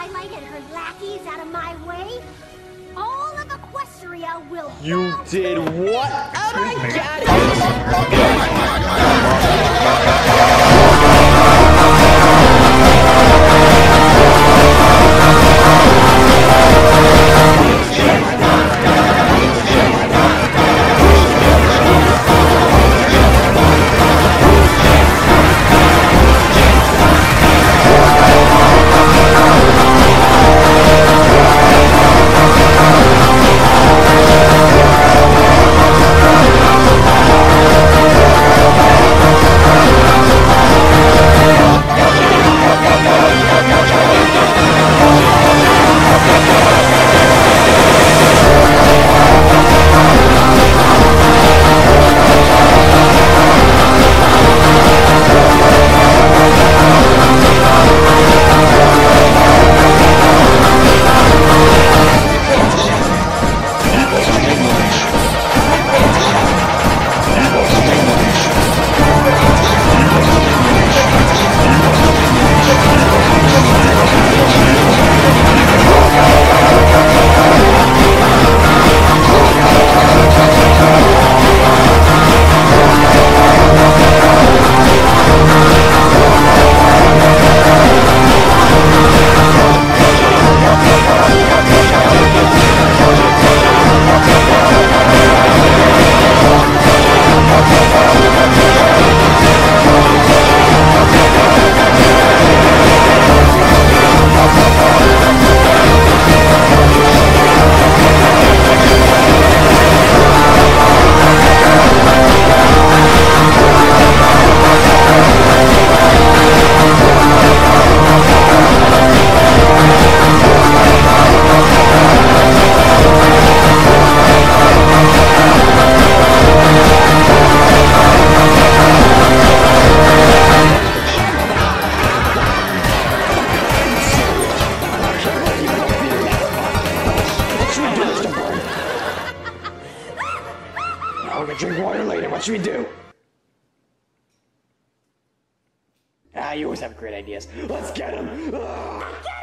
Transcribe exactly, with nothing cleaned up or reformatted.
Twilight and her lackeys out of my way, all of Equestria will You bow did to what? Oh my We're gonna drink water later. What should we do? Ah, you always have great ideas. Let's get him!